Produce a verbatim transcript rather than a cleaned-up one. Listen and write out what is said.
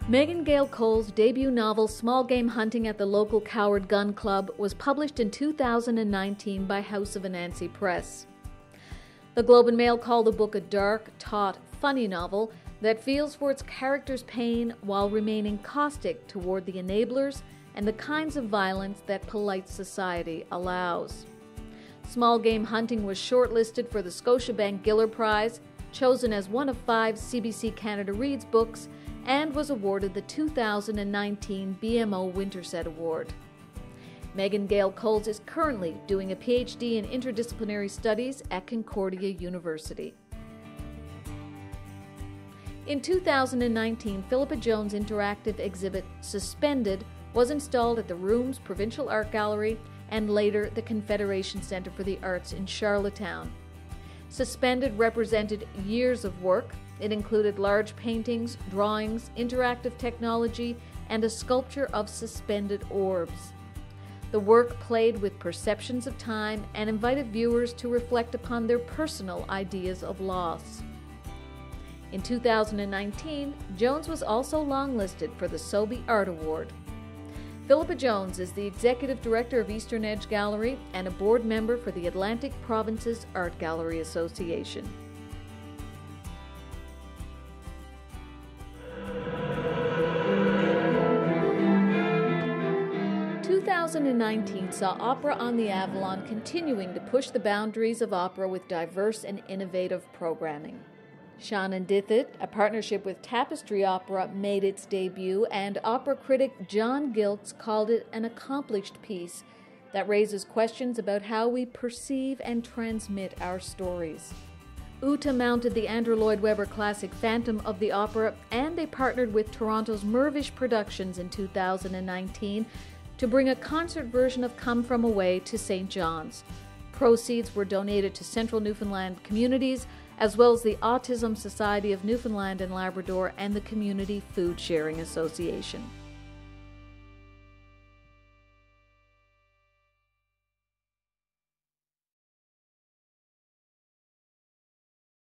Megan Gale Cole's debut novel Small Game Hunting at the Local Coward Gun Club was published in two thousand nineteen by House of Anansi Press. The Globe and Mail called the book a dark, taut, funny novel that feels for its characters' pain while remaining caustic toward the enablers and the kinds of violence that polite society allows. Small Game Hunting was shortlisted for the Scotiabank Giller Prize, chosen as one of five C B C Canada Reads books, and was awarded the two thousand nineteen B M O Winterset Award. Megan Gale Coles is currently doing a P H D in Interdisciplinary Studies at Concordia University. In two thousand nineteen, Philippa Jones' interactive exhibit Suspended was installed at the Rooms Provincial Art Gallery and later the Confederation Centre for the Arts in Charlottetown. Suspended represented years of work. It included large paintings, drawings, interactive technology, and a sculpture of suspended orbs. The work played with perceptions of time and invited viewers to reflect upon their personal ideas of loss. In two thousand nineteen, Jones was also longlisted for the Sobey Art Award. Philippa Jones is the Executive Director of Eastern Edge Gallery and a board member for the Atlantic Provinces Art Gallery Association. two thousand nineteen saw Opera on the Avalon continuing to push the boundaries of opera with diverse and innovative programming. Shannon Dithit, a partnership with Tapestry Opera, made its debut, and opera critic John Giltz called it an accomplished piece that raises questions about how we perceive and transmit our stories. Uta mounted the Andrew Lloyd Webber classic Phantom of the Opera, and they partnered with Toronto's Mirvish Productions in two thousand nineteen to bring a concert version of Come From Away to Saint John's. Proceeds were donated to Central Newfoundland communities, as well as the Autism Society of Newfoundland and Labrador and the Community Food Sharing Association.